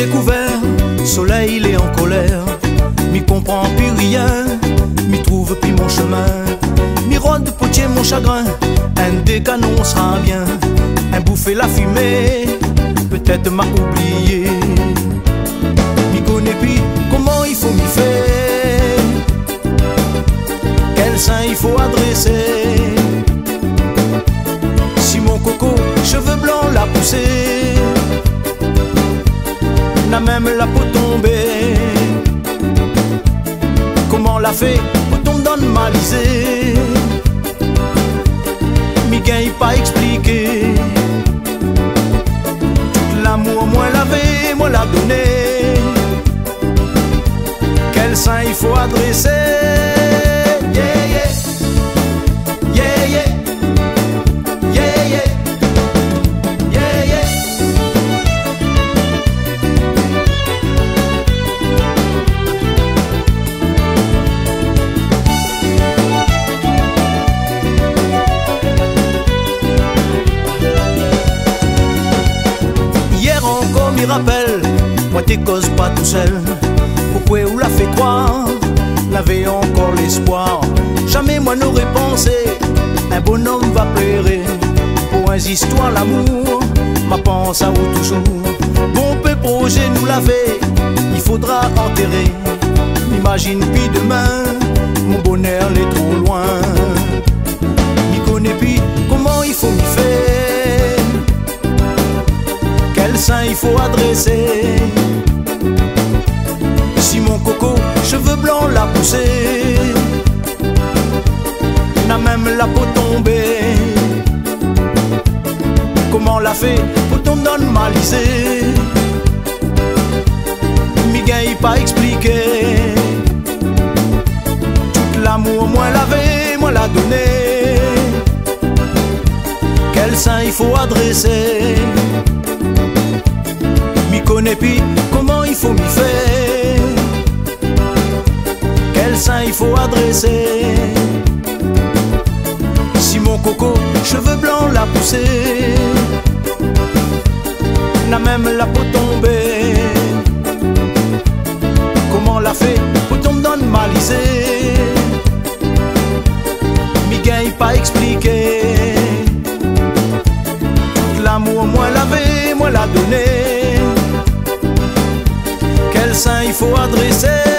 découvert, soleil il est en colère. M'y comprend plus rien, m'y trouve plus mon chemin. M'y rôde potier mon chagrin, un des canons sera bien. Un bouffer la fumée, peut-être m'a oublié. M'y connais plus comment il faut m'y faire, quel sein il faut adresser. Si mon coco, cheveux blancs l'a poussé, n'a même la peau tombée. Comment l'a fait pour tomber dans le malisé, mi gagne pas expliqué. Tout l'amour moi l'avait, moi l'a donné. Quel sein il faut adresser? Yeah, yeah. Yeah, yeah. Yeah, yeah. Yeah, yeah. Hier encore m'y rappelle, moi t'es cause pas tout seul. Pourquoi ou l'a fait croire, l'avait encore l'espoir. Jamais moi n'aurais pensé, un bonhomme va pleurer. Pour un histoire l'amour, ma pense à vous toujours. Bon peu projet nous l'avait, il faudra enterrer. M'imagine puis demain, mon bonheur l'est trop loin. M'y connais puis comment il faut m'y faire, quel sein il faut adresser. Si mon coco, cheveux blancs l'a poussé, n'a même la peau tombée. Comment l'a fait pour tomber dans le malisé, mi gagne pas expliqué. Tout l'amour moi l'avait, moi l'a donné. Quel sein il faut adresser, mi connais puis comment il faut m'y faire, quel sein il faut adresser. Si mon coco, cheveux blancs l'a poussé, n'a même la peau tombée. Comment l'a fait pour tomber dans le malisé, mi gagne pas expliqué. Tout l'amour moi l'avait, moi l'a donné. Quel sein il faut adresser?